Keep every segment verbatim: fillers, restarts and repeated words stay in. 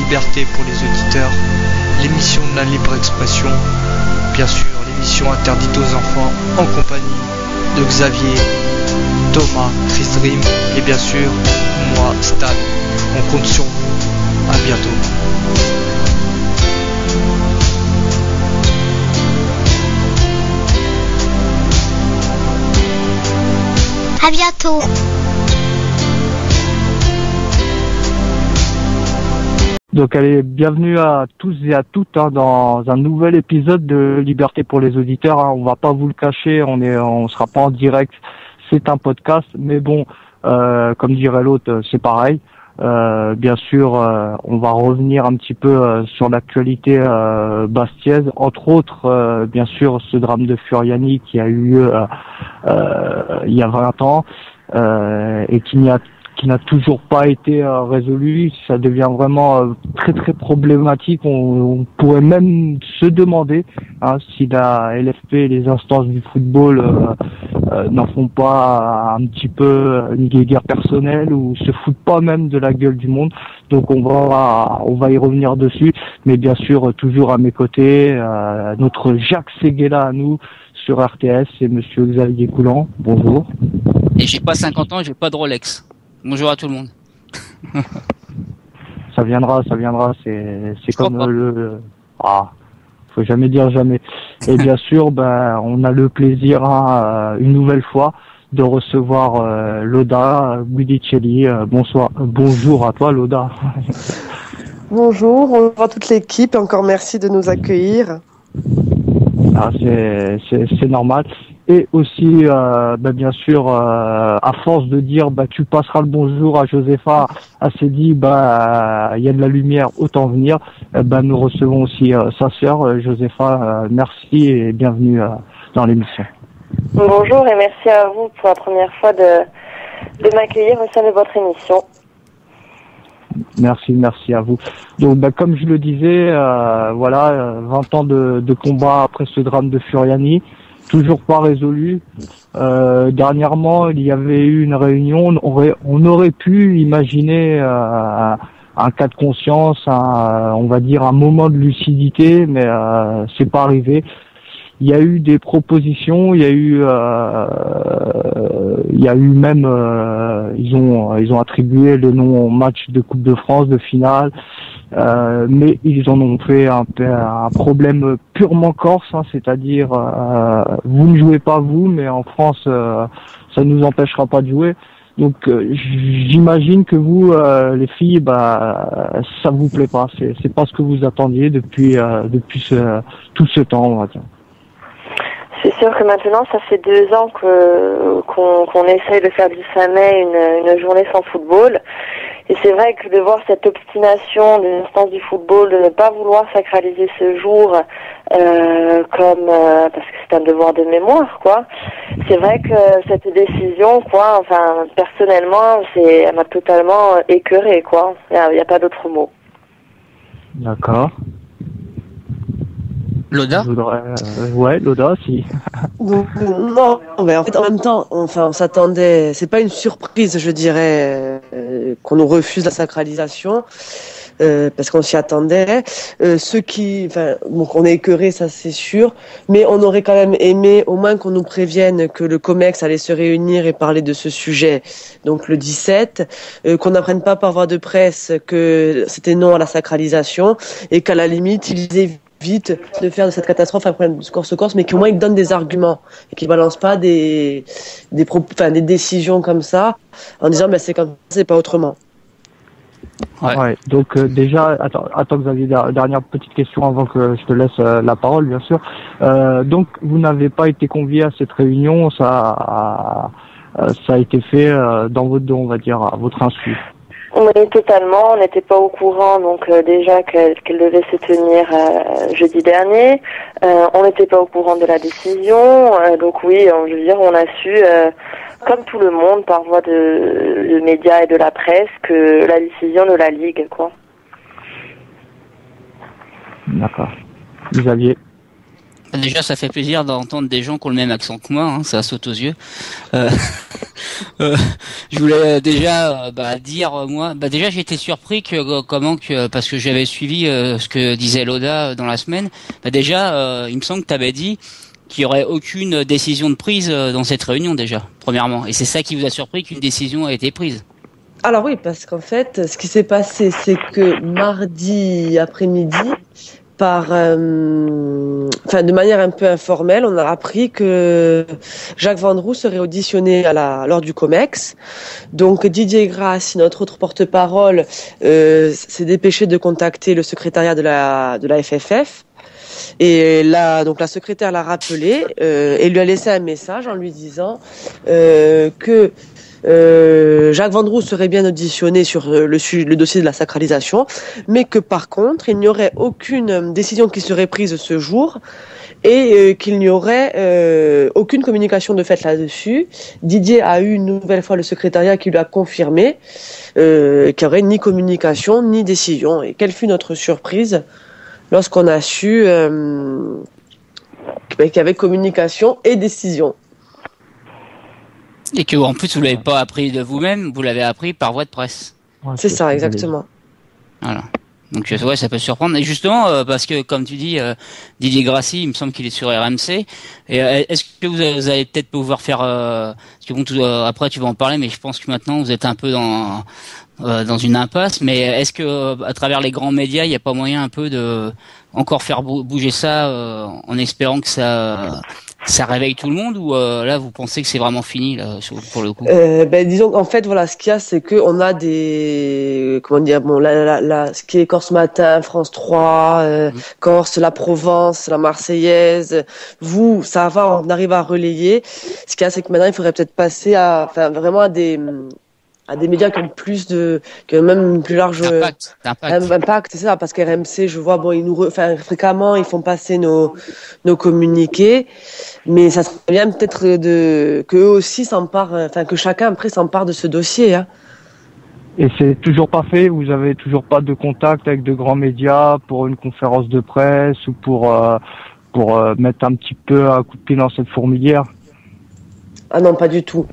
liberté pour les auditeurs, l'émission de la libre expression, bien sûr l'émission interdite aux enfants en compagnie de Xavier, Thomas, Chris Dream et bien sûr moi, Stan. On compte sur vous. À bientôt. À bientôt. Donc allez, bienvenue à tous et à toutes hein, dans un nouvel épisode de Liberté pour les auditeurs. Hein. On va pas vous le cacher, on est, on sera pas en direct, c'est un podcast, mais bon, euh, comme dirait l'autre, c'est pareil. Euh, bien sûr, euh, on va revenir un petit peu euh, sur l'actualité euh, bastiaise, entre autres, euh, bien sûr, ce drame de Furiani qui a eu lieu euh, euh, il y a vingt ans euh, et qui n'y a qui n'a toujours pas été euh, résolu. Ça devient vraiment euh, très très problématique. On, on pourrait même se demander hein, si la L F P et les instances du football euh, euh, n'en font pas un petit peu une guerre personnelle ou se foutent pas même de la gueule du monde. Donc on va on va y revenir dessus. Mais bien sûr, toujours à mes côtés, euh, notre Jacques Séguéla à nous sur R T S et Monsieur Xavier Coulant. Bonjour. Et j'ai pas cinquante ans, j'ai pas de Rolex. Bonjour à tout le monde. Ça viendra, ça viendra. C'est, c'est comme le, le, ah, faut jamais dire jamais. Et bien sûr, ben, on a le plaisir, hein, une nouvelle fois, de recevoir euh, Loda Guidicelli. Euh, bonsoir, bonjour à toi, Loda. Bonjour, bonjour à toute l'équipe. Encore merci de nous accueillir. Ah, c'est, c'est, c'est normal. Et aussi, euh, bah, bien sûr, euh, à force de dire, bah, tu passeras le bonjour à Josepha, elle s'est dit, bah, il y a de la lumière, autant venir. Euh, bah, nous recevons aussi euh, sa sœur, euh, Josepha. Euh, merci et bienvenue euh, dans l'émission. Bonjour et merci à vous pour la première fois de, de m'accueillir au sein de votre émission. Merci, merci à vous. Donc, bah, comme je le disais, euh, voilà, vingt ans de, de combat après ce drame de Furiani. Toujours pas résolu. Euh, dernièrement, il y avait eu une réunion. On aurait, on aurait pu imaginer euh, un cas de conscience, un, on va dire un moment de lucidité, mais euh, c'est pas arrivé. Il y a eu des propositions, il y a eu, euh, il y a eu même, euh, ils ont, ils ont attribué le nom au match de Coupe de France, de finale. Euh, mais ils en ont fait un, un problème purement corse, hein, c'est-à-dire euh, vous ne jouez pas vous, mais en France euh, ça ne nous empêchera pas de jouer. Donc euh, j'imagine que vous, euh, les filles, bah ça vous plaît pas, c'est c'est pas ce que vous attendiez depuis euh, depuis ce, tout ce temps, on va dire. C'est sûr que maintenant, ça fait deux ans que qu'on qu'on essaye de faire du Samet une, une journée sans football. Et c'est vrai que de voir cette obstination des instances du football de ne pas vouloir sacraliser ce jour euh, comme euh, parce que c'est un devoir de mémoire, quoi. C'est vrai que cette décision, quoi, enfin personnellement, c'est elle m'a totalement écœurée, quoi. Il y a, y a pas d'autre mot. D'accord. Loda voudrais, euh, ouais, Loda, si. Non, mais en fait, en même temps, enfin, on s'attendait. C'est pas une surprise, je dirais, euh, qu'on nous refuse la sacralisation, euh, parce qu'on s'y attendait. Euh, ceux qui, enfin, bon, on est écœurés, ça c'est sûr, mais on aurait quand même aimé, au moins, qu'on nous prévienne que le COMEX allait se réunir et parler de ce sujet. Donc le dix-sept, euh, qu'on n'apprenne pas par voie de presse que c'était non à la sacralisation et qu'à la limite ils évitent vite de faire de cette catastrophe un problème de corse-corse, mais qu'au moins ils donnent des arguments et qu'ils balancent pas des des, pro, enfin, des décisions comme ça en disant ben c'est comme ça, c'est pas autrement. Ouais. ouais. Donc euh, déjà, attends, attends Xavier, dernière petite question avant que je te laisse euh, la parole, bien sûr. Euh, donc vous n'avez pas été convié à cette réunion, ça a, ça a été fait euh, dans votre dos, on va dire, à votre insu. Oui, totalement. On n'était pas au courant, donc euh, déjà qu'elle qu'elle devait se tenir euh, jeudi dernier. Euh, on n'était pas au courant de la décision, euh, donc oui, on, je veux dire, on a su, euh, comme tout le monde, par voie de, de médias et de la presse, que la décision de la Ligue, quoi. D'accord. Xavier. Déjà, ça fait plaisir d'entendre des gens qui ont le même accent que moi, hein, ça saute aux yeux. Euh, euh, je voulais déjà euh, bah, dire, euh, moi, bah, déjà j'ai été surpris que euh, comment que parce que j'avais suivi euh, ce que disait Loda euh, dans la semaine. Bah, déjà, euh, il me semble que tu avais dit qu'il y aurait aucune décision de prise euh, dans cette réunion déjà, premièrement. Et c'est ça qui vous a surpris qu'une décision a été prise. Alors oui, parce qu'en fait, ce qui s'est passé, c'est que mardi après-midi, par, euh, enfin, de manière un peu informelle, on a appris que Jacques Vendroux serait auditionné à la, lors du COMEX. Donc Didier Grassi, notre autre porte-parole, euh, s'est dépêché de contacter le secrétariat de la, de la F F F. Et là, donc la secrétaire l'a rappelé euh, et lui a laissé un message en lui disant euh, que Euh, Jacques Vendroux serait bien auditionné sur le, le dossier de la sacralisation, mais que par contre, il n'y aurait aucune décision qui serait prise ce jour et euh, qu'il n'y aurait euh, aucune communication de fait là-dessus. Didier a eu une nouvelle fois le secrétariat qui lui a confirmé euh, qu'il n'y aurait ni communication ni décision. Et quelle fut notre surprise lorsqu'on a su euh, qu'il y avait communication et décision. Et que en plus vous l'avez pas appris de vous-même, vous l'avez appris par voie de presse. Ouais, c'est ça, exactement. Voilà. Donc ouais, ça peut surprendre. Et justement, euh, parce que comme tu dis, euh, Didier Grassi, il me semble qu'il est sur R M C. Et euh, est-ce que vous, avez, vous allez peut-être pouvoir faire, euh, parce que bon, tout, euh, après tu vas en parler, mais je pense que maintenant vous êtes un peu dans euh, dans une impasse. Mais est-ce que euh, à travers les grands médias, il n'y a pas moyen un peu de encore faire bouger ça, euh, en espérant que ça ça réveille tout le monde, ou euh, là vous pensez que c'est vraiment fini là pour le coup? euh, Ben disons qu'en fait voilà, ce qu'il y a, c'est que on a des comment dire bon là là là ce qui est Corse Matin, France trois, euh, mmh. Corse, la Provence, la Marseillaise. Vous, ça va, on arrive à relayer. Ce qu'il y a, c'est que maintenant il faudrait peut-être passer à enfin vraiment à des à des médias qui ont plus de, qui ont même une plus large impact, impact. impact, c'est ça, parce qu'R M C, je vois, bon, ils nous, re, enfin, fréquemment, ils font passer nos, nos communiqués, mais ça serait bien peut-être de, qu'eux aussi s'emparent, enfin, que chacun après s'empare de ce dossier, hein. Et c'est toujours pas fait, vous avez toujours pas de contact avec de grands médias pour une conférence de presse ou pour, euh, pour euh, mettre un petit peu un coup de pied dans cette fourmilière? Ah non, pas du tout.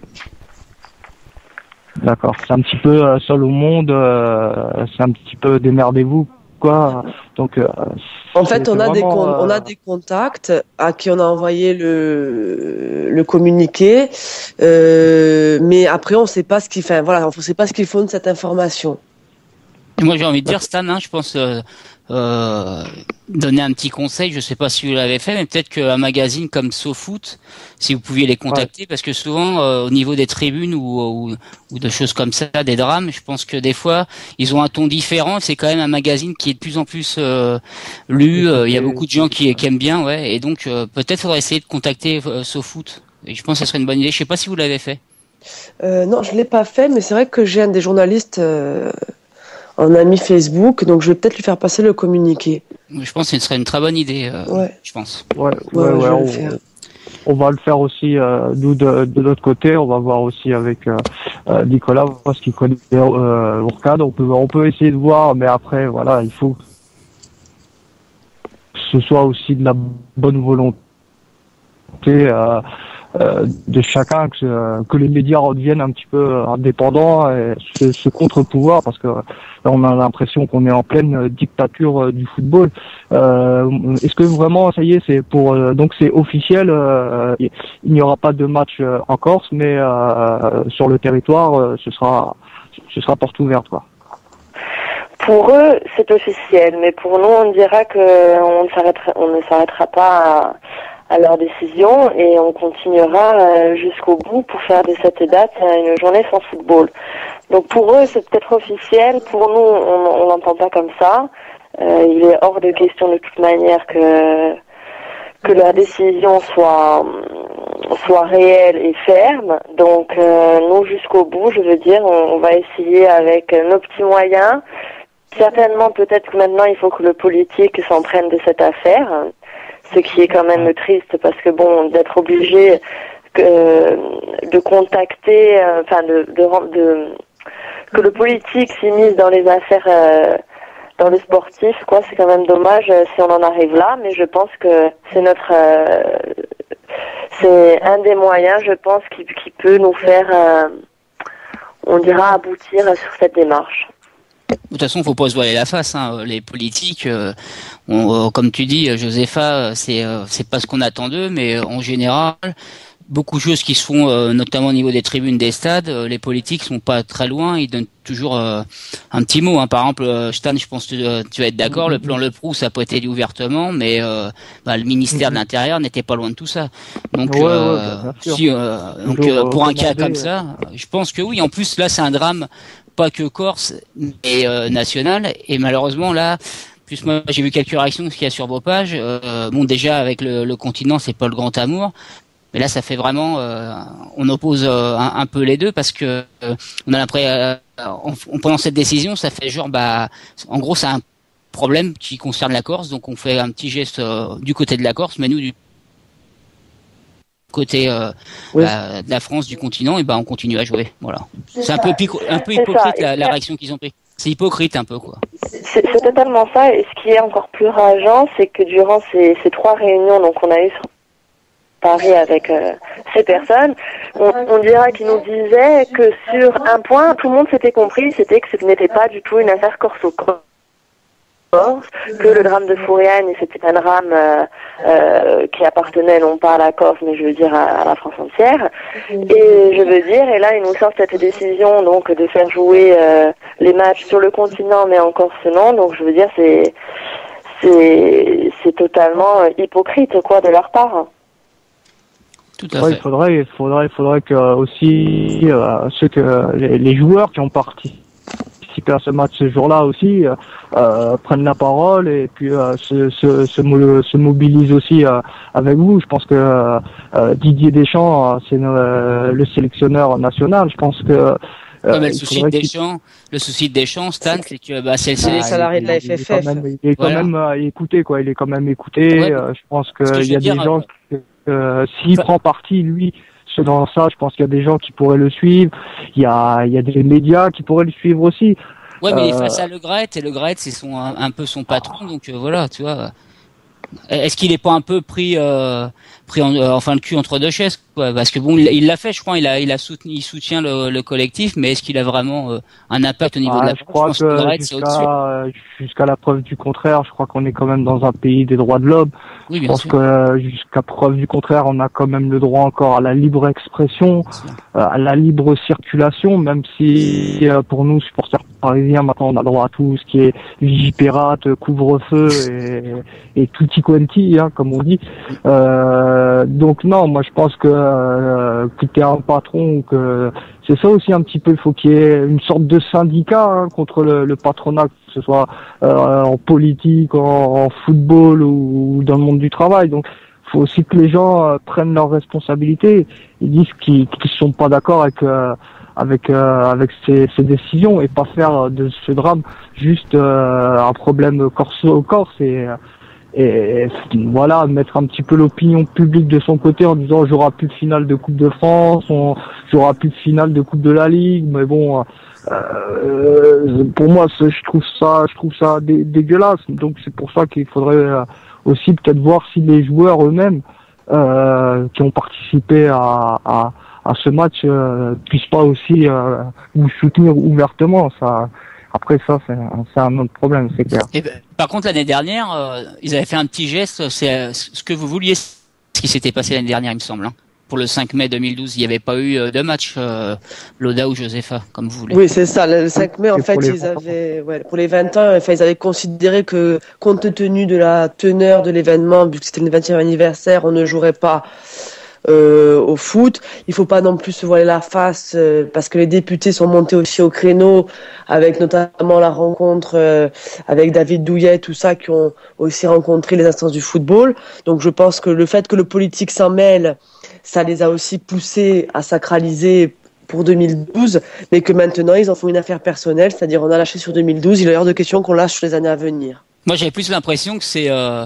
D'accord, c'est un petit peu euh, seul au monde, euh, c'est un petit peu démerdez-vous, quoi. Donc, euh, en fait, on a vraiment, des con- euh... on a des contacts à qui on a envoyé le le communiqué, euh, mais après on sait pas ce qu'ils font. Voilà, on sait pas ce qu'ils font de cette information. Et moi, j'ai envie de dire, Stan, hein, je pense euh, euh, donner un petit conseil. Je sais pas si vous l'avez fait, mais peut-être qu'un magazine comme SoFoot, si vous pouviez les contacter, ouais. Parce que souvent, euh, au niveau des tribunes ou, ou, ou de choses comme ça, des drames, je pense que des fois, ils ont un ton différent. C'est quand même un magazine qui est de plus en plus euh, lu. Euh, il y a beaucoup de gens qui, qui aiment bien, ouais. Et donc, euh, peut-être faudrait essayer de contacter euh, SoFoot. Et je pense que ce serait une bonne idée. Je sais pas si vous l'avez fait. Euh, non, je l'ai pas fait, mais c'est vrai que j'ai un des journalistes. Euh... en ami Facebook, donc je vais peut-être lui faire passer le communiqué. Je pense que ce serait une très bonne idée, euh, ouais. je pense. Ouais, ouais, ouais, ouais on, on va le faire aussi, euh, nous, de, de l'autre côté, on va voir aussi avec euh, euh, Nicolas, parce qu'il connaît euh, Ourcade, on peut, on peut essayer de voir, mais après, voilà, il faut que ce soit aussi de la bonne volonté euh, Euh, de chacun, que, euh, que les médias redeviennent un petit peu indépendants et ce, ce contre-pouvoir, parce que là on a l'impression qu'on est en pleine dictature euh, du football. Euh, est-ce que vraiment, ça y est, c'est pour euh, donc c'est officiel, euh, il n'y aura pas de match euh, en Corse, mais euh, sur le territoire, euh, ce sera ce sera porte ouverte, quoi. Pour eux, c'est officiel, mais pour nous, on dira que on ne s'arrêtera, on ne s'arrêtera pas à à leur décision et on continuera euh, jusqu'au bout pour faire de cette date une journée sans football. Donc pour eux c'est peut-être officiel, pour nous on n'entend pas comme ça. Euh, il est hors de question de toute manière que que leur décision soit soit réelle et ferme. Donc euh, nous jusqu'au bout, je veux dire, on, on va essayer avec nos petits moyens. Certainement peut-être que maintenant il faut que le politique s'en prenne de cette affaire. Ce qui est quand même triste parce que bon, d'être obligé que, de contacter, enfin euh, de, de, de que le politique s'immisce dans les affaires, euh, dans le sportif, quoi. C'est quand même dommage euh, si on en arrive là, mais je pense que c'est notre, euh, c'est un des moyens, je pense, qui, qui peut nous faire, euh, on dira, aboutir sur cette démarche. De toute façon, faut pas se voiler la face. Hein. Les politiques, euh, on, euh, comme tu dis, Josepha, c'est euh, c'est pas ce qu'on attend d'eux, mais en général, beaucoup de choses qui se font, euh, notamment au niveau des tribunes des stades, euh, les politiques sont pas très loin. Ils donnent toujours euh, un petit mot. Hein. Par exemple, euh, Stan, je pense que tu, tu vas être d'accord. Le plan Leproux, ça n'a pas été dit ouvertement, mais euh, bah, le ministère de l'Intérieur n'était pas loin de tout ça. Donc, ouais, euh, ouais, si, euh, donc euh, pour un cas comme ça, je pense que oui. En plus, là, c'est un drame. Pas que corse, mais euh, national. Et malheureusement, là, plus moi, j'ai vu quelques réactions qu'il y a sur vos pages. Euh, bon, déjà, avec le, le continent, c'est pas le grand amour. Mais là, ça fait vraiment... Euh, on oppose euh, un, un peu les deux parce que euh, on a l'impression... Euh, en, en prenant cette décision, ça fait genre... bah, en gros, c'est un problème qui concerne la Corse. Donc, on fait un petit geste euh, du côté de la Corse, mais nous, du côté euh, oui. bah, de la France, du continent, et ben on continue à jouer. Voilà. C'est, c'est un peu pico- un peu hypocrite la, la réaction qu'ils ont pris. C'est hypocrite un peu quoi. C'est, c'est totalement ça. Et ce qui est encore plus rageant, c'est que durant ces, ces trois réunions, donc on a eu sur Paris avec euh, ces personnes, on, on dira qu'ils nous disaient que sur un point, tout le monde s'était compris, c'était que ce n'était pas du tout une affaire corso-corse. Que le drame de Fouriane, c'était un drame euh, euh, qui appartenait non pas à la Corse, mais je veux dire à, à la France entière. Et je veux dire, et là, ils nous sortent cette décision donc de faire jouer euh, les matchs sur le continent, mais en Corse non. Donc je veux dire, c'est c'est c'est totalement hypocrite quoi de leur part. Tout à ouais, fait. Il faudrait, il faudrait, il faudrait que aussi euh, ceux que les, les joueurs qui ont participé à ce match ce jour-là aussi euh, prennent la parole et puis euh, se, se, se, mo- se mobilisent aussi euh, avec vous. Je pense que euh, Didier Deschamps, c'est euh, le sélectionneur national. Je pense que euh, ouais, mais le souci de Deschamps, le souci de Deschamps, Stan, c'est que bah, c'est le ah, salarié de la F F F. Il est quand même, il est quand voilà. même euh, écouté, quoi. Il est quand même écouté. Ouais, euh, je pense que que il y a des dire, gens euh, que euh, s'il enfin, prend parti, lui. Dans ça, je pense qu'il y a des gens qui pourraient le suivre. Il y a, il y a des médias qui pourraient le suivre aussi. Ouais, mais euh... face à Le Gret, et Le Gret, c'est son un, un peu son patron, donc euh, voilà, tu vois. Est-ce qu'il est pas un peu pris, euh, pris en, euh, enfin le cul entre deux chaises, quoi, parce que bon, il, il l'a fait, je crois, il a, il a soutenu, il soutient le, le collectif, mais est-ce qu'il a vraiment euh, un impact au niveau ah, de la je crois je pense que, que jusqu'à, jusqu'à la preuve du contraire, je crois qu'on est quand même dans un pays des droits de l'homme. Oui, je bien pense sûr. que jusqu'à preuve du contraire, on a quand même le droit encore à la libre expression, euh, à la libre circulation, même si euh, pour nous supporters parisiens, maintenant on a le droit à tout ce qui est Vigipirate, couvre-feu et, et tutti quanti, hein, comme on dit. Euh, donc non, moi je pense que euh, que t'es un patron ou que c'est ça aussi un petit peu. Il faut qu'il y ait une sorte de syndicat hein, contre le, le patronat, que ce soit euh, en politique, en, en football ou, ou dans le monde du travail. Donc il faut aussi que les gens euh, prennent leurs responsabilités. Ils disent qu'ils ne sont pas d'accord avec euh, avec euh, avec ces, ces décisions et pas faire de ce drame juste euh, un problème corse-corse et et voilà, mettre un petit peu l'opinion publique de son côté en disant j'aurai plus de finale de Coupe de France, on j'aurai plus de finale de Coupe de la Ligue, mais bon euh, pour moi je trouve ça je trouve ça dé, dégueulasse. Donc c'est pour ça qu'il faudrait aussi peut-être voir si les joueurs eux-mêmes euh, qui ont participé à, à à ce match euh, puissent pas aussi euh, vous soutenir ouvertement. Ça après ça c'est, c'est un autre problème, c'est clair. Et ben, par contre l'année dernière euh, ils avaient fait un petit geste, c'est euh, ce que vous vouliez, ce qui s'était passé l'année dernière il me semble hein. Pour le cinq mai deux mille douze, il n'y avait pas eu euh, de match euh, Loda ou Josepha comme vous voulez. Oui, c'est ça, le cinq mai en fait, ils avaient ouais, pour les vingt ans, enfin ils avaient considéré que compte tenu de la teneur de l'événement, vu que c'était le vingtième anniversaire, on ne jouerait pas Euh, au foot. Il faut pas non plus se voiler la face euh, parce que les députés sont montés aussi au créneau avec notamment la rencontre euh, avec David Douillet, tout ça, qui ont aussi rencontré les instances du football. Donc je pense que le fait que le politique s'en mêle, ça les a aussi poussés à sacraliser pour deux mille douze, mais que maintenant ils en font une affaire personnelle, c'est-à-dire on a lâché sur deux mille douze, il est hors de question qu'on lâche sur les années à venir. Moi, j'avais plus l'impression que c'est euh,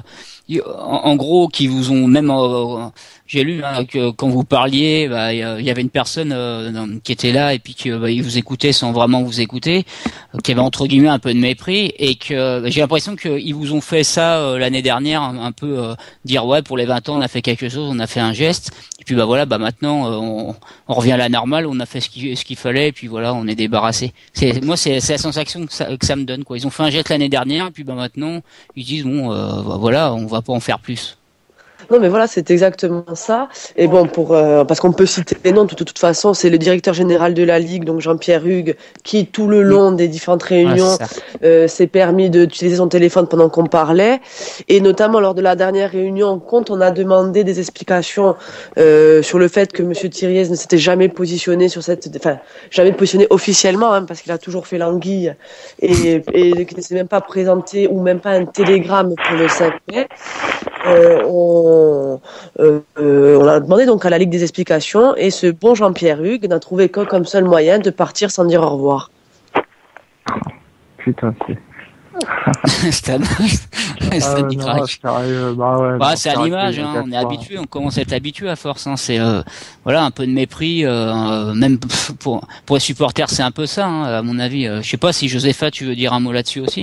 en, en gros, qui vous ont même, euh, j'ai lu hein, que quand vous parliez, bah, il y avait une personne euh, qui était là et puis qui bah, il vous écoutait sans vraiment vous écouter, euh, qui avait entre guillemets un peu de mépris et que bah, j'ai l'impression qu'ils vous ont fait ça euh, l'année dernière, un, un peu euh, dire ouais pour les vingt ans on a fait quelque chose, on a fait un geste et puis bah voilà bah maintenant euh, on, on revient à la normale, on a fait ce qu'il ce qu'il fallait et puis voilà on est débarrassé. C'est moi c'est, c'est la sensation que ça, que ça me donne quoi. Ils ont fait un geste l'année dernière et puis bah maintenant ils disent bon euh, bah, voilà on va pas en faire plus. Non, mais voilà, c'est exactement ça. Et bon, pour euh, parce qu'on peut citer les noms, de toute, toute façon, c'est le directeur général de la Ligue, donc Jean-Pierre Hugues, qui tout le long des différentes réunions ah, euh, s'est permis d'utiliser son téléphone pendant qu'on parlait. Et notamment lors de la dernière réunion, quand on a demandé des explications euh, sur le fait que Monsieur Thiriez ne s'était jamais positionné sur cette, enfin, jamais positionné officiellement, hein, parce qu'il a toujours fait l'anguille et, et qu'il ne s'est même pas présenté ou même pas un télégramme pour le cinq mai. Euh, on, euh, euh, on a demandé donc à la Ligue des explications et ce bon Jean-Pierre Hugues n'a trouvé que comme seul moyen de partir sans dire au revoir. Putain, c'est... c'est un... c'est un non, sérieux, bah ouais, bah, non, c'est à l'image, hein, on est habitué, on commence à être habitué à force. Hein, c'est euh, voilà un peu de mépris, euh, même pour pour les supporters, c'est un peu ça, hein, à mon avis. Euh, je sais pas si Josepha, tu veux dire un mot là-dessus aussi.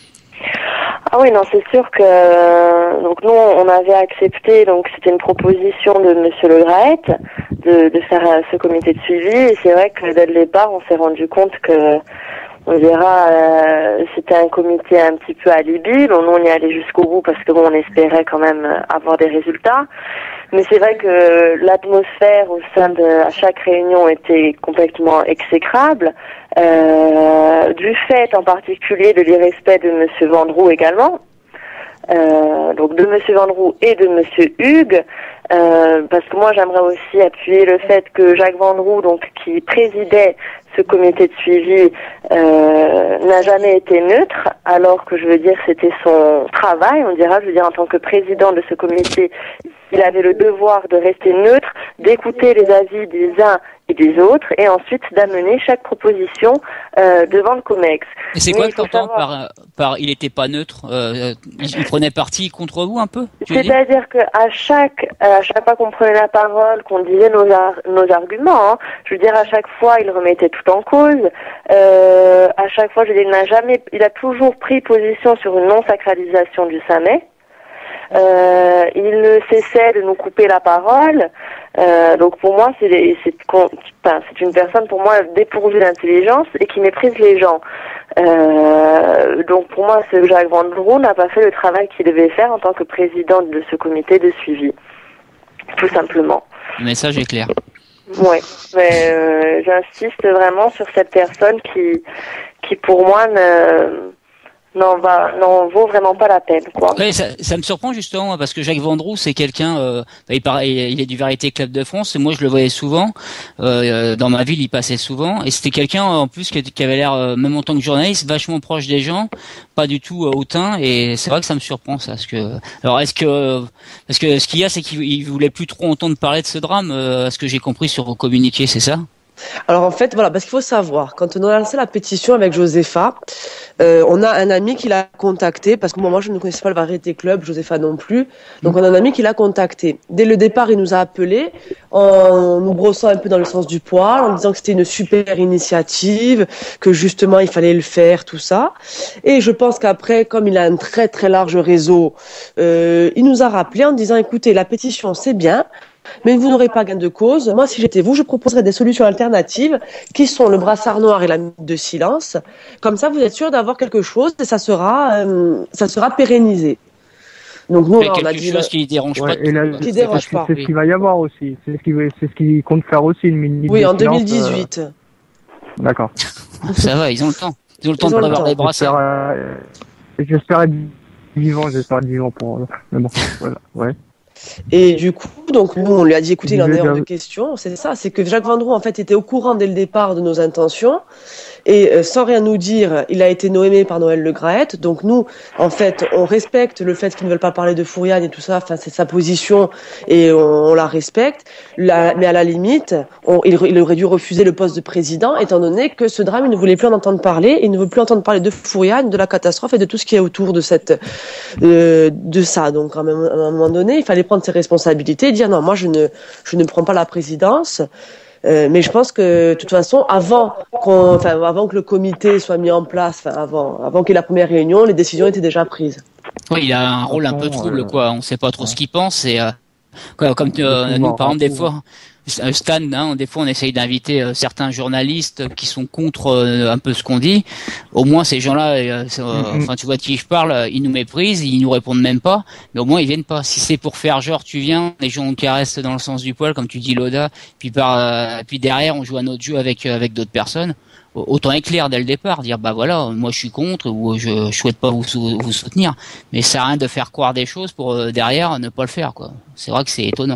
Ah oui, non, c'est sûr que euh, donc nous on avait accepté, donc c'était une proposition de Monsieur Le Graët de, de faire euh, ce comité de suivi et c'est vrai que dès le départ on s'est rendu compte que on dira euh, c'était un comité un petit peu alibi. Bon, nous on y allait jusqu'au bout parce que bon on espérait quand même avoir des résultats. Mais c'est vrai que l'atmosphère au sein de à chaque réunion était complètement exécrable, euh, du fait en particulier de l'irrespect de Monsieur Vendroux également, euh, donc de Monsieur Vendroux et de Monsieur Hugues, euh, parce que moi j'aimerais aussi appuyer le fait que Jacques Vendroux, donc qui présidait ce comité de suivi, euh, n'a jamais été neutre, alors que je veux dire c'était son travail, on dira, je veux dire en tant que président de ce comité, il avait le devoir de rester neutre, d'écouter les avis des uns et des autres, et ensuite d'amener chaque proposition euh, devant le COMEX. Et c'est quoi que t'entends par, par il était pas neutre, euh, il, il prenait parti contre vous un peu? C'est-à-dire que à chaque à chaque fois qu'on prenait la parole, qu'on disait nos ar nos arguments, hein, je veux dire à chaque fois il remettait tout en cause. Euh, à chaque fois, je veux dire, il n'a jamais, il a toujours pris position sur une non-sacralisation du S A M E. Euh, il ne cessait de nous couper la parole. Euh, donc pour moi, c'est c'est enfin, c'est une personne pour moi dépourvue d'intelligence et qui méprise les gens. Euh, donc pour moi, ce Jacques Vendroux n'a pas fait le travail qu'il devait faire en tant que président de ce comité de suivi, tout simplement. Le message est clair. Ouais, mais euh, j'insiste vraiment sur cette personne qui, qui pour moi ne n'en va, n'en vaut vraiment pas la peine, quoi. Ouais, ça, ça me surprend justement parce que Jacques Vendroux c'est quelqu'un, euh, il, paraît, il est du Variété Club de France et moi je le voyais souvent euh, dans ma ville, il passait souvent et c'était quelqu'un en plus qui, qui avait l'air, euh, même en tant que journaliste, vachement proche des gens, pas du tout euh, hautain et c'est vrai que ça me surprend ça. Parce que, alors est-ce que, parce que ce qu'il y a c'est qu'il voulait plus trop entendre parler de ce drame, euh, ce que j'ai compris sur vos communiqués, c'est ça? Alors en fait, voilà, parce qu'il faut savoir, quand on a lancé la pétition avec Josepha, euh, on a un ami qui l'a contacté, parce que bon, moi je ne connaissais pas le Variété Club, Josepha non plus, donc on a un ami qui l'a contacté. Dès le départ, il nous a appelés en nous brossant un peu dans le sens du poil, en disant que c'était une super initiative, que justement il fallait le faire, tout ça. Et je pense qu'après, comme il a un très très large réseau, euh, il nous a rappelé en disant, écoutez, la pétition c'est bien, mais vous n'aurez pas gain de cause. Moi, si j'étais vous, je proposerais des solutions alternatives qui sont le brassard noir et la minute de silence. Comme ça, vous êtes sûr d'avoir quelque chose et ça sera, euh, ça sera pérennisé. Donc nous, on a dit quelque chose qui ne dérange ouais, pas. Et là, qui dérange pas. C'est ce qu'il va y avoir aussi. C'est ce qu'il c'est ce qu'il compte faire aussi une minute. Oui, de en silence, deux mille dix-huit. Euh... D'accord. Ça va, ils ont le temps. Ils ont le temps ils de ont prévoir les brassards. Euh, J'espère être vivant, j'espère être vivant pour. Mais bon, voilà, ouais. Et du coup, donc nous, on lui a dit, écoutez, il en est hors de question. C'est ça, c'est que Jacques Vendroux, en fait, était au courant dès le départ de nos intentions. Et euh, sans rien nous dire, il a été nommé par Noël Le Graët. Donc nous, en fait, on respecte le fait qu'ils ne veulent pas parler de Fouriane et tout ça. Enfin, c'est sa position et on, on la respecte. La, mais à la limite, on, il, il aurait dû refuser le poste de président, étant donné que ce drame, il ne voulait plus en entendre parler. Il ne veut plus entendre parler de Fouriane, de la catastrophe et de tout ce qui est autour de cette, euh, de ça. Donc à un, à un moment donné, il fallait prendre ses responsabilités et dire non, moi je ne, je ne prends pas la présidence. Euh, mais je pense que de toute façon, avant qu'on, enfin, avant que le comité soit mis en place, enfin, avant, avant qu'il y ait la première réunion, les décisions étaient déjà prises. Oui, il a un rôle un peu trouble, quoi. On ne sait pas trop ce qu'il pense et euh, quoi, comme euh, nous, par exemple, des fois, Stan, hein, des fois, on essaye d'inviter euh, certains journalistes qui sont contre euh, un peu ce qu'on dit. Au moins, ces gens-là, euh, mm-hmm. enfin, tu vois de qui je parle, ils nous méprisent, ils nous répondent même pas. Mais au moins, ils viennent pas. Si c'est pour faire genre, tu viens, les gens caressent dans le sens du poil, comme tu dis, Loda. Puis par, euh, puis derrière, on joue un autre jeu avec euh, avec d'autres personnes. Autant être clair dès le départ, dire bah voilà, moi je suis contre ou je, je souhaite pas vous, vous soutenir. Mais ça sert à rien de faire croire des choses pour euh, derrière ne pas le faire, quoi. C'est vrai que c'est étonnant.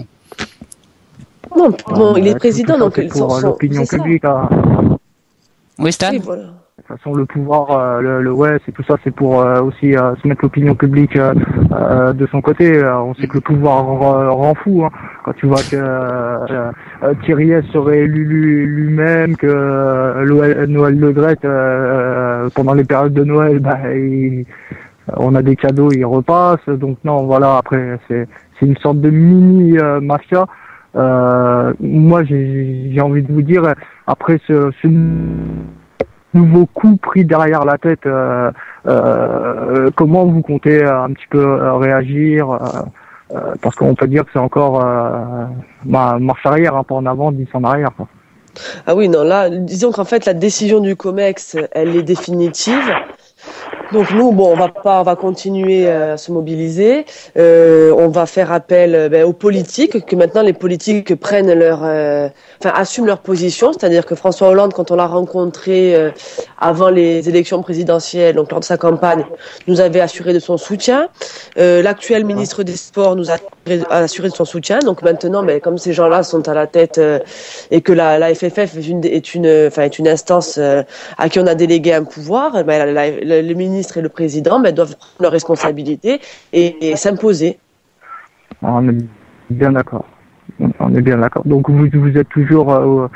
Non, bon, il est président, donc c'est pour son, l'opinion c'est publique. Hein. Oui, Stan. Oui, voilà. De toute façon, le pouvoir, euh, le, le ouais, c'est tout ça, c'est pour euh, aussi euh, se mettre l'opinion publique euh, euh, de son côté. Euh, on sait que le pouvoir rend, rend fou. Hein. Quand tu vois que euh, euh, Thierry S serait élu lui-même, que euh, Noël Le Graët euh, pendant les périodes de Noël, bah, il, on a des cadeaux, il repasse. Donc non, voilà. Après, c'est c'est une sorte de mini euh, mafia. Euh, moi, j'ai, j'ai envie de vous dire, après ce, ce nouveau coup pris derrière la tête, euh, euh, comment vous comptez un petit peu réagir euh, euh, parce qu'on peut dire que c'est encore euh, bah, marche arrière, un pas en avant, dix en arrière, quoi. Ah oui, non, là, disons qu'en fait, la décision du COMEX, elle est définitive. Donc nous, bon, on va pas, on va continuer à se mobiliser. Euh, on va faire appel ben, aux politiques, que maintenant les politiques prennent leur, euh, enfin assument leur position. C'est-à-dire que François Hollande, quand on l'a rencontré euh, avant les élections présidentielles, donc lors de sa campagne, nous avait assuré de son soutien. Euh, l'actuel ministre des Sports nous a assuré de son soutien. Donc maintenant, ben, comme ces gens-là sont à la tête euh, et que la, la F F F est une, est une, enfin est une instance euh, à qui on a délégué un pouvoir, ben, la, la, la, le ministre et le président ben, doivent prendre leurs responsabilités et, et s'imposer. On est bien d'accord. On est bien d'accord. Donc vous, vous êtes toujours, euh,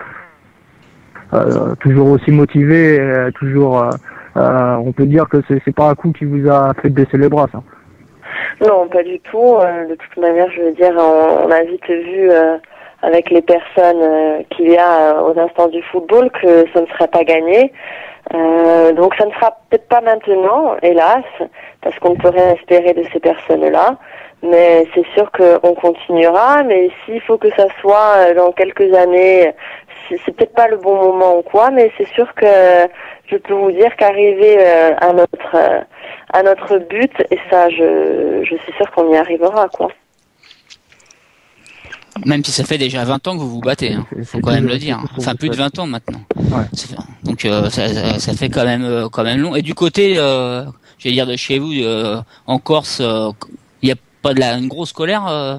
euh, toujours aussi motivé, euh, toujours. Euh, euh, on peut dire que c'est, c'est pas un coup qui vous a fait baisser les bras, ça. Non, pas du tout. Euh, de toute manière, je veux dire, on, on a vite vu euh, avec les personnes euh, qu'il y a euh, aux instances du football que ça ne serait pas gagné. Euh, donc ça ne sera peut-être pas maintenant, hélas, parce qu'on ne peut rien espérer de ces personnes-là, mais c'est sûr qu'on continuera, mais s'il faut que ça soit dans quelques années, c'est peut-être pas le bon moment ou quoi, mais c'est sûr que je peux vous dire qu'arriver à notre à notre but, et ça je, je suis sûre qu'on y arrivera, quoi. Même si ça fait déjà vingt ans que vous vous battez, hein. Faut quand même le dire. Enfin, plus de vingt ans maintenant. Ouais. Donc euh, ça, ça fait quand même euh, quand même long. Et du côté, euh, je vais dire de chez vous, euh, en Corse, il euh, n'y a pas de la une grosse colère euh,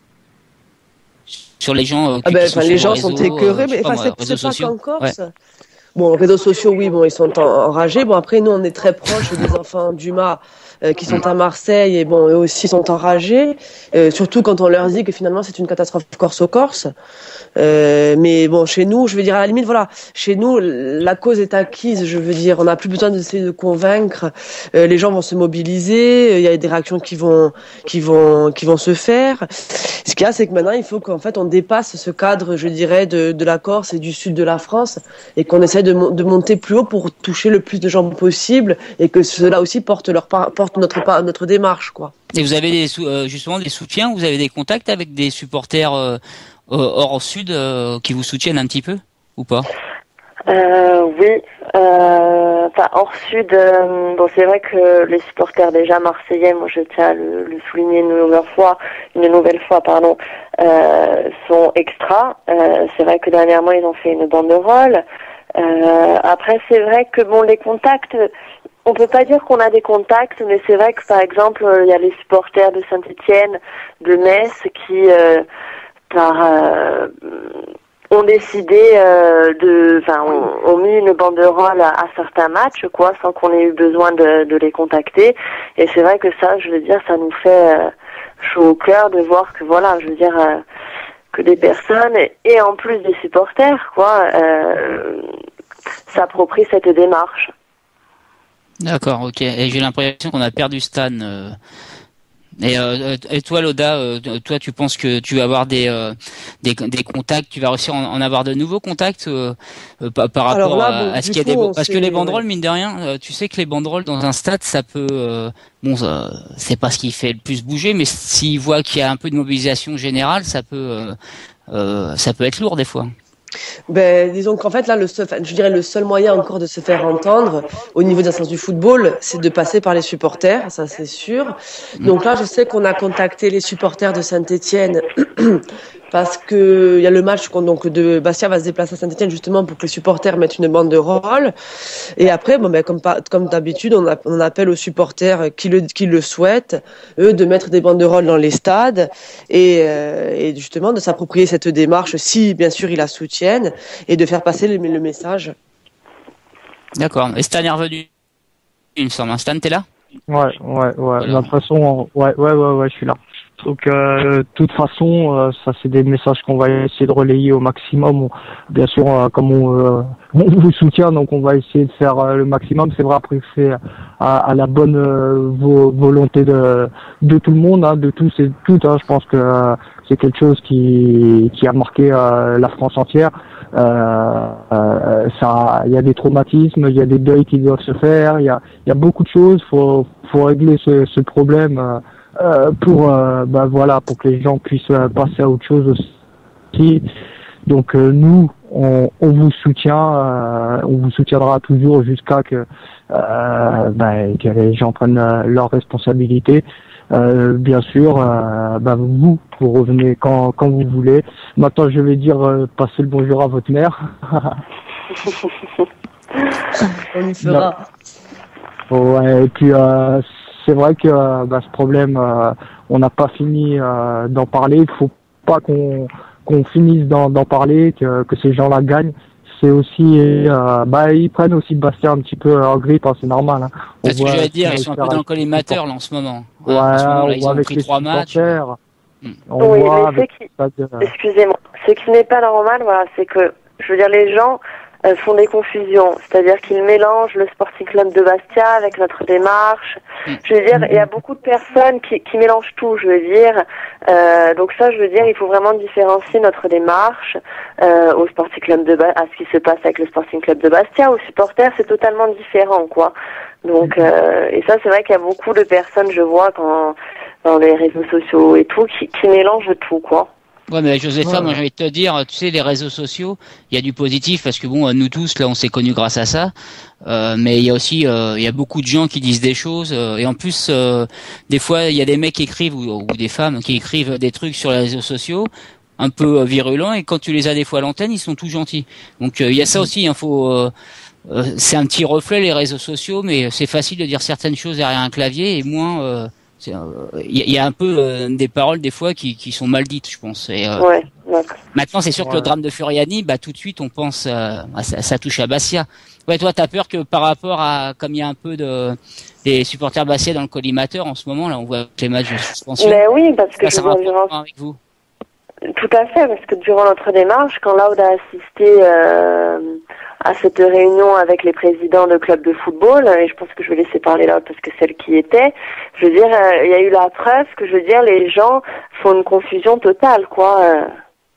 sur les gens. Euh, ah ben, qui sont les gens réseau, sont écœurés, euh, mais enfin, moi, c'est, c'est pas qu'en Corse. Ouais. Bon, les réseaux sociaux, oui, bon, ils sont enragés. Bon, après, nous, on est très proches des enfants Dumas euh, qui sont à Marseille et bon, eux aussi sont enragés. Euh, surtout quand on leur dit que finalement, c'est une catastrophe corse-au-corse. Euh, mais bon, chez nous, je veux dire, à la limite, voilà, chez nous, la cause est acquise. Je veux dire, on n'a plus besoin d'essayer de convaincre. Euh, les gens vont se mobiliser. Il y a des réactions qui vont, qui vont, qui vont se faire. Ce qu'il y a, c'est que maintenant, il faut qu'en fait, on dépasse ce cadre, je dirais, de, de la Corse et du sud de la France et qu'on essaie de, de monter plus haut pour toucher le plus de gens possible et que cela aussi porte leur porte notre notre démarche, quoi. Et vous avez des euh, justement des soutiens, vous avez des contacts avec des supporters euh, hors sud euh, qui vous soutiennent un petit peu ou pas? Euh, oui, euh, enfin hors sud, euh, bon c'est vrai que les supporters déjà marseillais, moi je tiens à le, le souligner une nouvelle fois, une nouvelle fois pardon, euh, sont extra. Euh, c'est vrai que dernièrement ils ont fait une banderole. Euh, après c'est vrai que bon les contacts, on peut pas dire qu'on a des contacts, mais c'est vrai que par exemple, il y a les supporters de Saint-Étienne, de Metz, qui euh, par euh, ont décidé euh, de, enfin, ont, ont mis une banderole à, à certains matchs, quoi, sans qu'on ait eu besoin de, de les contacter. Et c'est vrai que ça, je veux dire, ça nous fait euh, chaud au cœur de voir que, voilà, je veux dire, euh, que des personnes et, et en plus des supporters, quoi, euh, s'approprient cette démarche. D'accord, ok. Et j'ai l'impression qu'on a perdu Stan. Euh... Et, euh, et toi, Loda, euh, toi, tu penses que tu vas avoir des euh, des, des contacts, tu vas réussir à en, en avoir de nouveaux contacts euh, euh, par, par rapport là, bon, à, à ce qu'il y a des coup, parce que les banderoles, ouais. Mine de rien, euh, tu sais que les banderoles dans un stade, ça peut euh, bon, ça, c'est pas ce qui fait le plus bouger, mais s'ils voient qu'il y a un peu de mobilisation générale, ça peut euh, euh, ça peut être lourd des fois. Ben, disons qu'en fait, là, le seul, je dirais le seul moyen encore de se faire entendre au niveau de l'instance du football, c'est de passer par les supporters, ça c'est sûr. Donc là, je sais qu'on a contacté les supporters de Saint-Étienne parce que il y a le match donc de Bastia va se déplacer à Saint-Étienne justement pour que les supporters mettent une banderole. Et après, bon ben comme comme d'habitude, on, a, on appelle aux supporters qui le qui le souhaitent, eux, de mettre des banderoles dans les stades et, euh, et justement de s'approprier cette démarche si bien sûr ils la soutiennent et de faire passer le, le message. D'accord. Et Stan est revenu, il me semble. Stan, t'es là? Ouais, ouais, ouais. De toute façon, ouais, ouais, ouais, ouais, je suis là. Donc, euh, de toute façon, euh, ça c'est des messages qu'on va essayer de relayer au maximum. On, bien sûr, euh, comme on, euh, on vous soutient, donc on va essayer de faire euh, le maximum. C'est vrai, après c'est à, à la bonne euh, vo- volonté de de tout le monde, hein, de tous et de toutes. Hein. Je pense que euh, c'est quelque chose qui qui a marqué euh, la France entière. Euh, euh, ça, il y a des traumatismes, il y a des deuils qui doivent se faire. Il y a il y a beaucoup de choses. Faut faut régler ce, ce problème. Euh, Euh, pour euh, bah voilà pour que les gens puissent euh, passer à autre chose aussi. Donc euh, nous on, on vous soutient, euh, on vous soutiendra toujours jusqu'à que euh, bah, que les gens prennent euh, leurs responsabilités. Euh, bien sûr, euh, bah, vous vous revenez quand quand vous voulez. Maintenant je vais dire euh, passez le bonjour à votre mère. On y fera. Ouais, et puis euh, c'est vrai que euh, bah, ce problème, euh, on n'a pas fini euh, d'en parler. Il faut pas qu'on qu'on finisse d'en, d'en parler, que, que ces gens-là gagnent. C'est aussi, euh, bah ils prennent aussi Bastia un petit peu en grippe, hein, c'est normal. Hein. On c'est ce que j'allais dire, ils sont un peu dans le collimateur là en ce moment. Ouais, hein, en ce moment, là, ils ont avec pris les trois matchs. Hmm. On oui, voit mais avec ce qui, de... excusez-moi, ce qui n'est pas normal, voilà, c'est que, je veux dire, les gens euh, font des confusions, c'est-à-dire qu'ils mélangent le Sporting Club de Bastia avec notre démarche. Mm. Je veux dire, il y a beaucoup de personnes qui, qui mélangent tout, je veux dire. Euh, donc ça, je veux dire, il faut vraiment différencier notre démarche euh, au Sporting Club de Ba- à ce qui se passe avec le Sporting Club de Bastia. Aux supporters, c'est totalement différent, quoi. Donc, euh, et ça, c'est vrai qu'il y a beaucoup de personnes, je vois, quand dans les réseaux sociaux et tout, qui, qui mélangent tout, quoi. Ouais, mais Josépha, ouais. Moi j'ai envie de te dire, tu sais, les réseaux sociaux, il y a du positif parce que bon, nous tous là, on s'est connus grâce à ça. Euh, mais il y a aussi, euh, il y a beaucoup de gens qui disent des choses euh, et en plus, euh, des fois, il y a des mecs qui écrivent ou, ou des femmes qui écrivent des trucs sur les réseaux sociaux un peu euh, virulents et quand tu les as des fois à l'antenne, ils sont tout gentils. Donc euh, il y a ça aussi, il faut. Euh, euh, c'est un petit reflet les réseaux sociaux, mais c'est facile de dire certaines choses derrière un clavier et moins. Euh, Il y, y a un peu euh, des paroles des fois qui, qui sont mal dites, je pense. Et, euh, ouais, d'accord. Maintenant, c'est sûr ouais. que le drame de Furiani, bah tout de suite, on pense, euh, ça, ça touche à Bastia. Ouais, toi, t'as peur que par rapport à, comme il y a un peu de des supporters Bastia dans le collimateur en ce moment, là, on voit les matchs de suspension. Mais oui, parce que ça je durant... avec vous. Tout à fait, parce que durant notre démarche, quand Loud a assisté euh, à cette réunion avec les présidents de clubs de football, et je pense que je vais laisser parler Loud parce que c'est elle qui était, je veux dire, euh, il y a eu la preuve que, je veux dire, les gens font une confusion totale, quoi. Euh.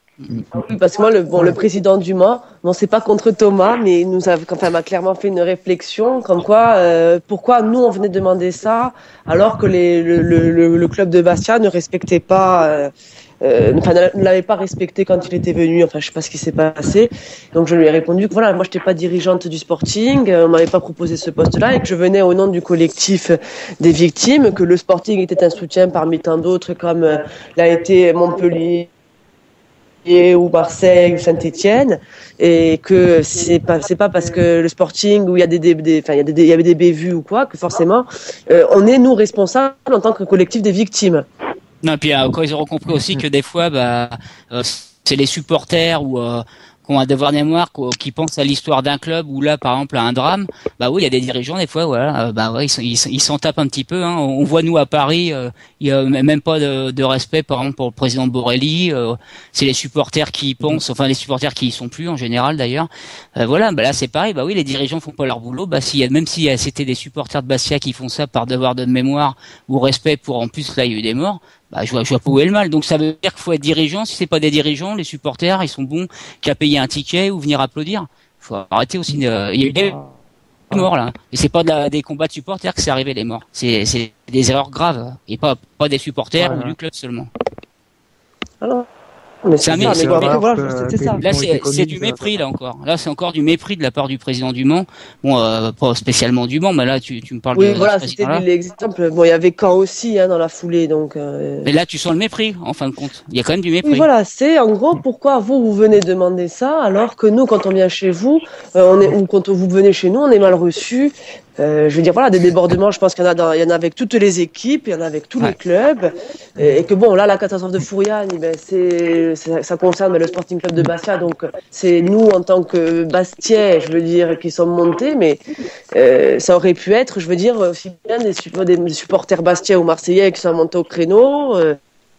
Oui, parce que moi, le, bon, le président Dumas, bon, c'est pas contre Thomas, mais il nous a, enfin, m'a clairement fait une réflexion, comme quoi, euh, pourquoi nous on venait demander ça, alors que les, le, le, le club de Bastia ne respectait pas, euh, euh, enfin, ne l'avait pas respecté quand il était venu. Enfin, je sais pas ce qui s'est passé. Donc, je lui ai répondu que voilà, moi, j'étais pas dirigeante du Sporting, euh, on m'avait pas proposé ce poste-là, et que je venais au nom du collectif des victimes, que le Sporting était un soutien parmi tant d'autres, comme euh, l'a été Montpellier. Montpellier ou Marseille ou Saint-Étienne, et que c'est pas c'est pas parce que le Sporting où il y a des des enfin il y a des il y avait des bévues ou quoi que forcément euh, on est nous responsables en tant que collectif des victimes. Non, et puis euh, quand ils auront compris aussi que des fois, bah, euh, c'est les supporters ou euh, qui ont un devoir de mémoire, qui pensent à l'histoire d'un club ou là, par exemple, à un drame. Bah oui, il y a des dirigeants des fois, voilà, euh, bah ouais, ils, ils, ils s'en tapent un petit peu. Hein. On voit nous à Paris, euh, il y a même pas de, de respect, par exemple, pour le président Borrelli. Euh, c'est les supporters qui y pensent, enfin les supporters qui y sont plus en général d'ailleurs. Euh, voilà, bah là c'est pareil. Bah oui, les dirigeants font pas leur boulot. Bah si, même si c'était des supporters de Bastia qui font ça par devoir de mémoire ou respect pour en plus là il y a eu des morts. Bah, je vois, je vois pas où est le mal. Donc, ça veut dire qu'il faut être dirigeant. Si c'est pas des dirigeants, les supporters, ils sont bons qu'à payer un ticket ou venir applaudir. Faut arrêter aussi. De... Il y a eu des morts, là. Et c'est pas de la, des combats de supporters que c'est arrivé, les morts. C'est, c'est des erreurs graves. Et pas, pas des supporters ouais, ou ouais. du club seulement. Alors. Mais c'est, c'est, ça, c'est, mais c'est, voilà, c'est ça. Là, c'est, c'est du mépris, là encore. Là, c'est encore du mépris de la part du président du Mans. Bon, euh, pas spécialement du Mans, mais là, tu, tu me parles oui, de. Oui, voilà, c'était l'exemple. Bon, il y avait Caen aussi, hein, dans la foulée, donc. Euh... Mais là, tu sens le mépris, en fin de compte. Il y a quand même du mépris. Oui, voilà, c'est en gros pourquoi vous vous venez demander ça, alors que nous, quand on vient chez vous, euh, on est ou quand vous venez chez nous, on est mal reçus. Euh, je veux dire, voilà, des débordements, je pense qu'il y en a dans, il y en a avec toutes les équipes, il y en a avec tous ouais. les clubs, et, et que bon, là, la catastrophe de Fouriane, ben, c'est, c'est, ça concerne le Sporting Club de Bastia, donc c'est nous, en tant que Bastiais, je veux dire, qui sommes montés, mais euh, ça aurait pu être, je veux dire, aussi bien des, des, des supporters bastiais ou marseillais qui sont montés au créneau. Euh.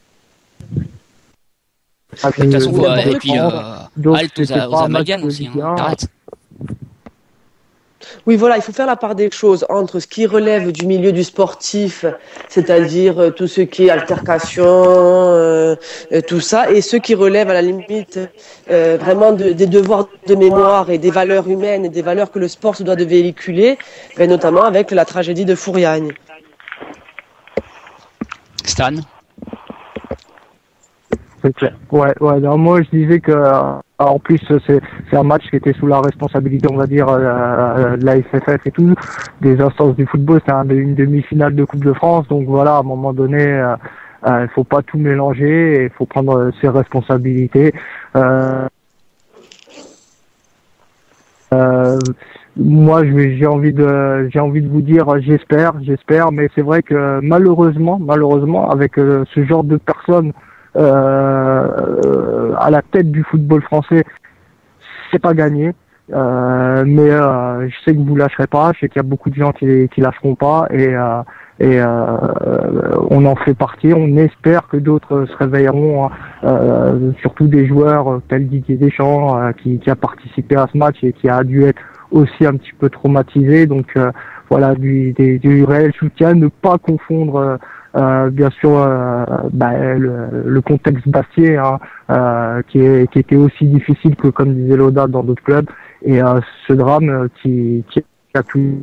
De toute façon, vous, et puis, euh, halte aux, aux amalgames aussi, hein, arrête. Oui, voilà, il faut faire la part des choses entre ce qui relève du milieu du sportif, c'est-à-dire euh, tout ce qui est altercation, euh, euh, tout ça, et ce qui relève à la limite euh, vraiment de, des devoirs de mémoire et des valeurs humaines et des valeurs que le sport se doit de véhiculer, et notamment avec la tragédie de Fouriane. Stan ? C'est clair. Ouais, ouais. Alors moi, je disais que, euh, en plus, c'est, c'est un match qui était sous la responsabilité, on va dire, euh, de la F F F et tout, des instances du football. C'est un, une demi-finale de Coupe de France, donc voilà, à un moment donné, euh, euh, il faut pas tout mélanger, il faut prendre ses responsabilités. Euh, euh, moi, j'ai envie de, j'ai envie de vous dire, j'espère, j'espère, mais c'est vrai que malheureusement, malheureusement, avec euh, ce genre de personnes. Euh, à la tête du football français, c'est pas gagné, euh, mais euh, je sais que vous lâcherez pas, je sais qu'il y a beaucoup de gens qui, qui lâcheront pas, et, euh, et euh, on en fait partie. On espère que d'autres se réveilleront, hein, euh, surtout des joueurs tels Didier Deschamps euh, qui, qui a participé à ce match et qui a dû être aussi un petit peu traumatisé. Donc euh, voilà, du, du, du réel soutien, ne pas confondre. Euh, bien sûr, euh, bah, le, le contexte bastiais, hein, euh, qui, est, qui était aussi difficile que, comme disait Loda, dans d'autres clubs, et euh, ce drame qui, qui a touché,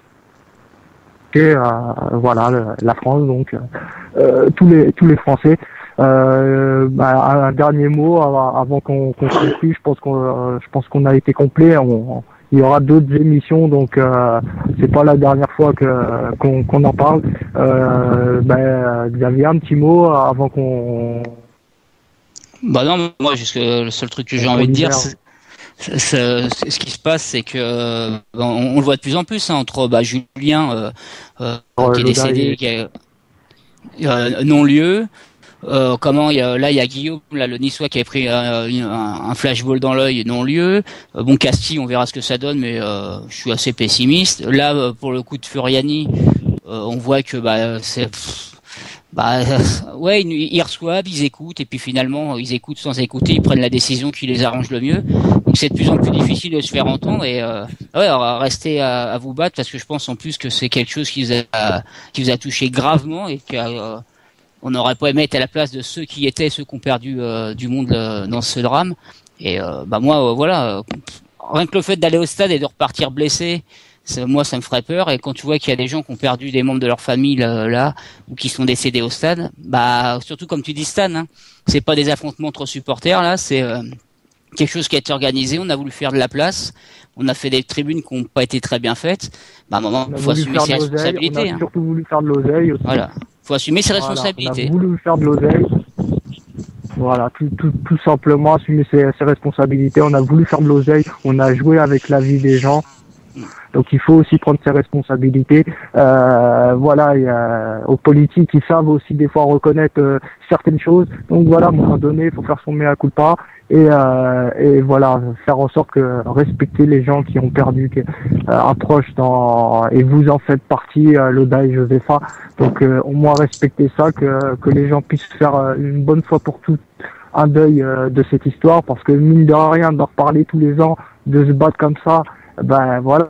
euh, voilà, le, la France, donc euh, tous les tous les Français. Euh, bah, un dernier mot avant, avant qu'on, qu'on conclue. Je pense qu'on, euh, je pense qu'on a été complet. On, on, il y aura d'autres émissions, donc euh, c'est pas la dernière fois que qu'on, qu'on en parle. Euh, ben, Xavier, un petit mot avant qu'on. Bah non, moi, juste le seul truc que j'ai envie de dire, c'est, c'est, c'est, c'est ce qui se passe, c'est que on, on le voit de plus en plus hein, entre bah, Julien euh, euh, oh, qui est décédé, qui est euh, non-lieu. Euh, comment il y a, là il y a Guillaume, là le Niçois qui avait pris euh, un, un flashball dans l'œil non-lieu. Euh, bon Castille, on verra ce que ça donne, mais euh, je suis assez pessimiste. Là euh, pour le coup de Furiani, euh, on voit que bah c'est pff, bah euh, ouais ils, ils reçoivent, ils écoutent et puis finalement ils écoutent sans écouter, ils prennent la décision qui les arrange le mieux. Donc c'est de plus en plus difficile de se faire entendre et euh, ouais alors, restez à, à vous battre parce que je pense en plus que c'est quelque chose qui vous a qui vous a touché gravement et que euh, on aurait pas aimé être à la place de ceux qui étaient, ceux qui ont perdu euh, du monde euh, dans ce drame. Et euh, bah moi, euh, voilà, euh, rien que le fait d'aller au stade et de repartir blessé, ça, moi, ça me ferait peur. Et quand tu vois qu'il y a des gens qui ont perdu des membres de leur famille là, là ou qui sont décédés au stade, bah surtout comme tu dis, Stan, hein, c'est pas des affrontements entre supporters là, c'est euh, quelque chose qui a été organisé. On a voulu faire de la place. On a fait des tribunes qui n'ont pas été très bien faites. Bah à un moment, il faut assumer ses responsabilités. On a surtout voulu faire de l'oseille aussi. Voilà. Faut assumer ses voilà, responsabilités. On a voulu faire de l'oseille. Voilà, tout, tout, tout simplement assumer ses, ses responsabilités. On a voulu faire de l'oseille, on a joué avec la vie des gens. Donc il faut aussi prendre ses responsabilités. Euh, voilà, et, euh, aux politiques, ils savent aussi des fois reconnaître euh, certaines choses. Donc voilà, à un moment donné, il faut faire son mea culpa et, euh, et voilà, faire en sorte que respecter les gens qui ont perdu, qui euh, approchent dans et vous en faites partie, euh, Loda et Josepha. Donc euh, au moins respecter ça, que que les gens puissent faire euh, une bonne fois pour toutes un deuil euh, de cette histoire, parce que mine de rien, d'en reparler tous les ans, de se battre comme ça. Ben voilà.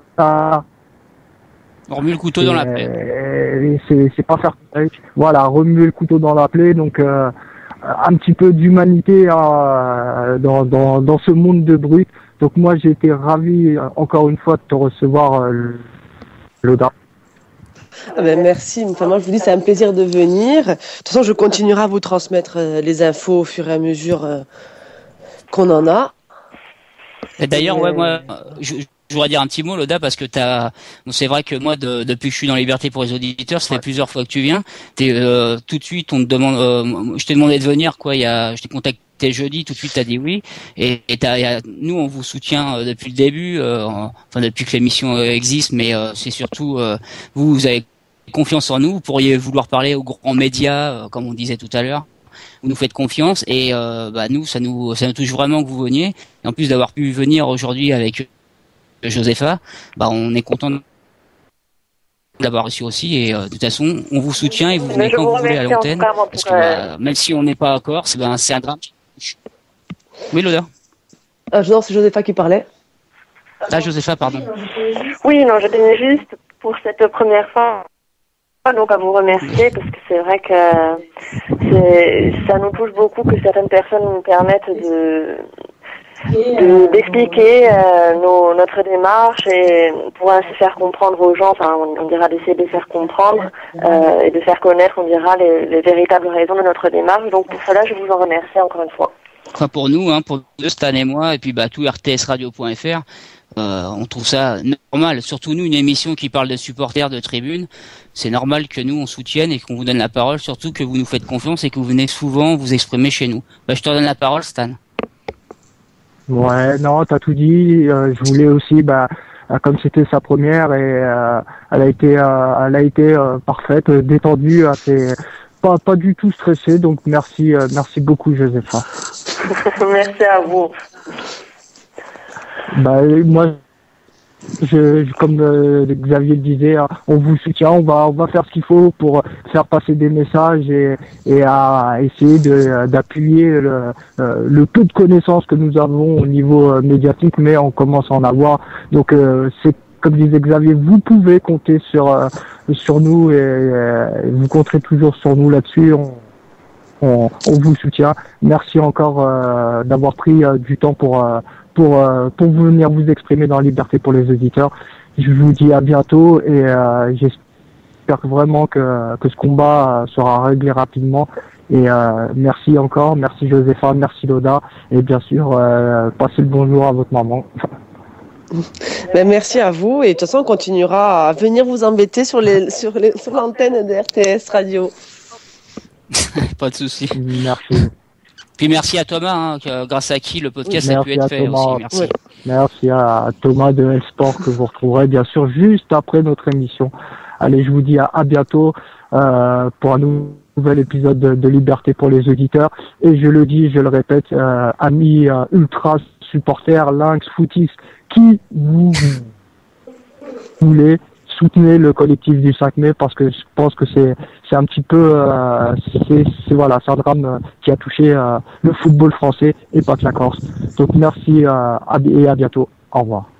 On remue le couteau dans la plaie. C'est, c'est pas faire. Voilà, remuer le couteau dans la plaie. Donc euh, un petit peu d'humanité euh, dans, dans dans ce monde de brut. Donc moi j'ai été ravi encore une fois de te recevoir, euh, Loda. Ah ben merci. Enfin, moi je vous dis c'est un plaisir de venir. De toute façon je continuerai à vous transmettre euh, les infos au fur et à mesure euh, qu'on en a. Et d'ailleurs, ouais, moi, je, je voudrais dire un petit mot, Loda, parce que t'as, bon, c'est vrai que moi, de, depuis que je suis dans Liberté pour les auditeurs, ça fait ouais. plusieurs fois que tu viens. T'es, euh, tout de suite, on te demande, euh, je t'ai demandé de venir, quoi. Il y a, je t'ai contacté jeudi, tout de suite, t'as dit oui. Et, et t'as, y a, nous, on vous soutient euh, depuis le début, euh, enfin depuis que l'émission euh, existe, mais euh, c'est surtout, euh, vous, vous avez confiance en nous. Vous pourriez vouloir parler aux grands médias, euh, comme on disait tout à l'heure. Vous nous faites confiance et euh, bah nous ça nous ça nous touche vraiment que vous veniez. Et en plus d'avoir pu venir aujourd'hui avec Josepha, bah on est content d'avoir reçu aussi et euh, de toute façon on vous soutient et vous venez quand vous voulez à l'antenne parce que bah, même si on n'est pas d'accord, c'est ben c'est un drame. Oui, Loda. Euh, non, c'est Josepha qui parlait. Ah, Josepha, pardon. Oui, non, je tenais juste pour cette première fois. Donc à vous remercier parce que c'est vrai que c'est, ça nous touche beaucoup que certaines personnes nous permettent de, de d'expliquer euh, nos, notre démarche et pour ainsi faire comprendre aux gens, enfin on, on dira d'essayer de faire comprendre euh, et de faire connaître, on dira les, les véritables raisons de notre démarche. Donc pour cela, je vous en remercie encore une fois. Enfin pour nous, hein, pour Stan et moi et puis bah tout R T S radio point F R. Euh, on trouve ça normal, surtout nous, une émission qui parle de supporters de tribune, c'est normal que nous on soutienne et qu'on vous donne la parole, surtout que vous nous faites confiance et que vous venez souvent vous exprimer chez nous. Bah, je te donne la parole, Stan. Ouais, non, t'as tout dit. Euh, je voulais aussi, bah, comme c'était sa première et euh, elle a été, euh, elle a été euh, parfaite, détendue, assez, pas, pas du tout stressée. Donc merci, euh, merci beaucoup, Josepha. Merci à vous. Bah moi, je, comme euh, Xavier le disait, hein, on vous soutient, on va, on va faire ce qu'il faut pour faire passer des messages et, et à essayer de, d'appuyer le, euh, le peu de connaissances que nous avons au niveau euh, médiatique, mais on commence à en avoir. Donc euh, c'est comme disait Xavier, vous pouvez compter sur euh, sur nous et, et vous compterez toujours sur nous là-dessus. On, on, on vous soutient. Merci encore euh, d'avoir pris euh, du temps pour euh, pour euh, pour venir vous exprimer dans Liberté pour les auditeurs. Je vous dis à bientôt et euh, j'espère vraiment que que ce combat sera réglé rapidement. Et euh, merci encore, merci Josepha, merci Loda et bien sûr euh, passez le bonjour à votre maman. Ben, merci à vous et de toute façon on continuera à venir vous embêter sur les sur les sur l'antenne de R T S Radio. Pas de souci. Merci. Puis merci à Thomas, hein, que, grâce à qui le podcast merci a pu être fait Thomas. aussi. Merci. Oui. Merci à Thomas de L-Sport que vous retrouverez bien sûr juste après notre émission. Allez, je vous dis à, à bientôt euh, pour un nouvel épisode de, de Liberté pour les auditeurs. Et je le dis, je le répète, euh, amis euh, ultra supporters, lynx, footistes, qui vous voulez, soutenez le collectif du cinq mai parce que je pense que c'est c'est un petit peu euh, c'est, c'est voilà c'est un drame qui a touché euh, le football français et pas que la Corse. Donc merci euh, à, et à bientôt. Au revoir.